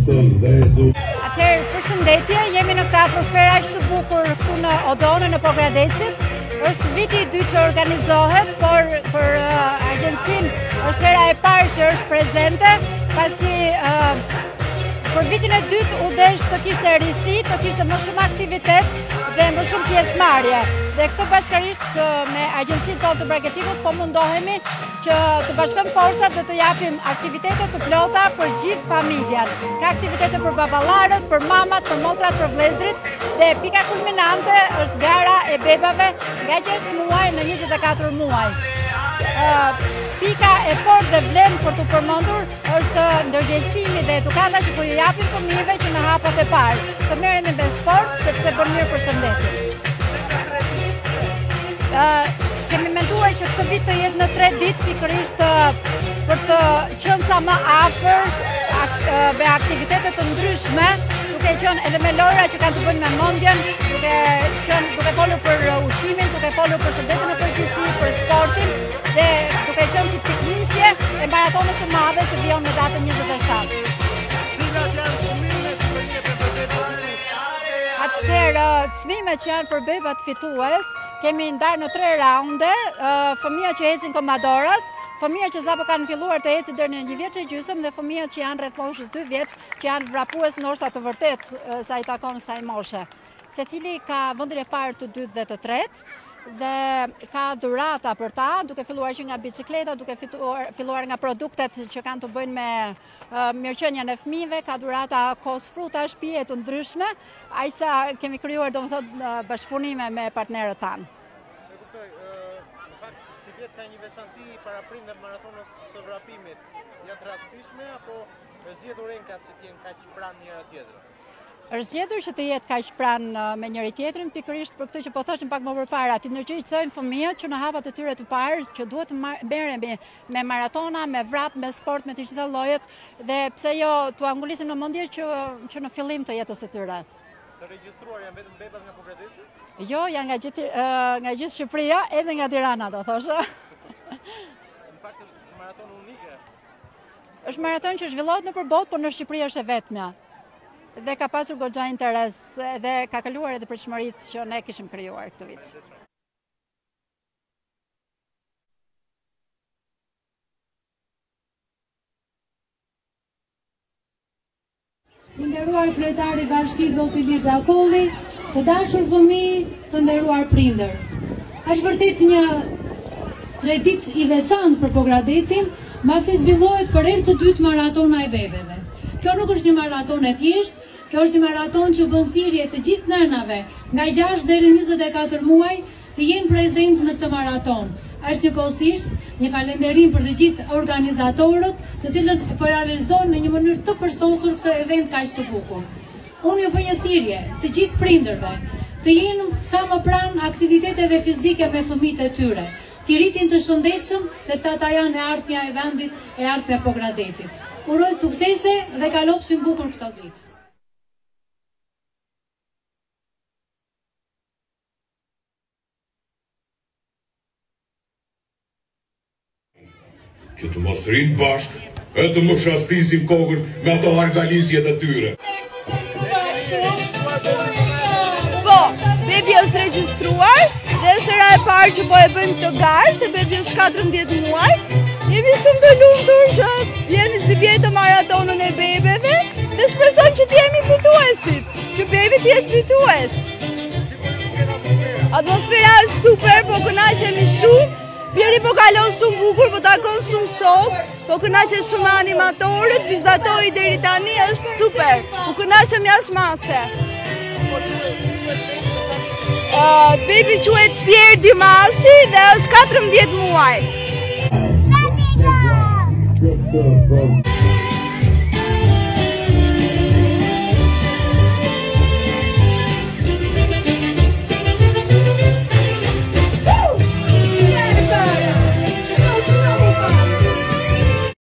Atëherë, përshëndetje, jemi në këtë atmosfera aq të bukur këtu në Odonë në Pogradecit. Është viti i dytë që organizohet, por për agjencinë është hera e parë që është prezente, pasi për vitin e dytë u desh të kishte risi, të kishte më shumë aktivitet dhe më shumë pjesëmarrje. Dhe këto bashkërisht me agjencinë tonë të marketingut po mundohemi që të bashkojmë forcat dhe të japim aktivitete të plota për gjithë familjen. Ka aktivitete për baballarët, për mamat, për motrat, për vëllezërit dhe pika kulminante është gara e bebave nga 6 muaj në 24 muaj. Pika e fortë dhe vlen për të përmendur është ndërgjegjësimi dhe edukata që po ju japin fëmijëve që në hapet e parë. Të merremi me sport sepse bën mirë për shëndetin. Kemi menduar që këtë vit të jetë në 3 ditë pikërisht për të qenë sa më afër me aktivitete të ndryshme, duke qenë edhe me lojra që kanë të bëjnë me mendjen, duke folur për ushqimin, duke folur për shëndetin në përgjithësi, për sportin dhe duke qenë si piknisje e maratonës së madhe që vjen në datën 27. Atëherë, çmimet që janë për bebat fitues, kemi ndarë në 3 raunde, fëmijët që ecin komadoras, fëmijët që sapo kanë filluar të ecin deri në 1 vjeç e gjysmë dhe fëmijët që janë rreth moshës 2 vjeç, që janë vrapues ndoshta të vërtet sa i takon kësaj moshe. Secili ka vendin e parë, të dytë dhe të tretë dhe ka dhurata për ta, duke filluar që nga bicikleta, duke filluar nga produktet që kanë të bëjnë me mirëqenien e fëmijëve, ka dhurata kos frutash, pije të ndryshme, aq sa kemi krijuar domethënë bashkëpunime me partnerët tanë. E kuptoj, në fakt si vjet ka një veçanti paraprindër maratonës së vrapimit, janë të rastësishme apo zgjedhur enka se të jenë kaq pranë njëra tjetrës? Është zgjedhur që të jetë kaq pranë me njëri tjetrin, pikërisht për këtë që po thoshim pak më përpara, ti ndërgjegjësojmë fëmijët që në hapat e tyre të parë që duhet të merremi me maratona, me vrap, me sport, me të gjitha llojet dhe pse jo t'u angullisim në mendje që në fillim të jetës së tyre. Të regjistruar janë vetëm bebat nga Pogradeci? Jo, janë nga gjithë Shqipëria, edhe nga Tirana, do thosha. Në fakt është maraton unike. Është maraton që zhvillohet nëpër botë, por në Shqipëri është e vetmja. Dhe ka pasur goxha interes dhe ka kaluar edhe pritshmëritë që ne kishim krijuar këtë vit. I nderuar kryetari i bashkisë zoti Liz Akolli, të dashur fëmijë, të nderuar prindër. Është vërtet një traditë i veçantë për Pogradecin, mbasi zhvillohet për herë të dytë maratona e bebeve. Kjo nuk është një maraton e thjeshtë, kjo është një maraton që bën thirrje të gjithë nënave nga 6 deri në 24 muaj të jenë prezentë në këtë maraton. Është njëkohësisht një falënderim për të gjithë organizatorët, të cilët po realizojnë në një mënyrë të përsosur këtë event kaq të bukur. Unë ju bëj një thirrje të gjithë prindërve të jenë sa më pranë aktiviteteve fizike me fëmijët e tyre, të rritin të shëndetshëm, sepse ata janë e ardhmja e vendit, e ardhmja e Pogradecit. Uroj suksese dhe kalofshim bukur këto ditë. Që të mos rinë bashkë, e të më shastisin kokën nga ato argalisjet e tyre. Po, bebi është regjistruar, dhe është hera e parë që po e bëjmë të garë, se bebi është 14 muaj. Jemi shumë të lumtur që jemi si vjetë maratonën e bebeve dhe shpresojmë që t'jemi fituesit, që bebi t'jetë fitues. Atmosfera është super, po kënaqemi shumë. Bjeri po kalon shumë bukur, po takon shumë shok, po kënaqen shumë animatorët, vizatori deri tani është super. Po kënaqem jashtë mase. Bebi quhet Pierre Dimashi dhe është 14 muaj. Let's go.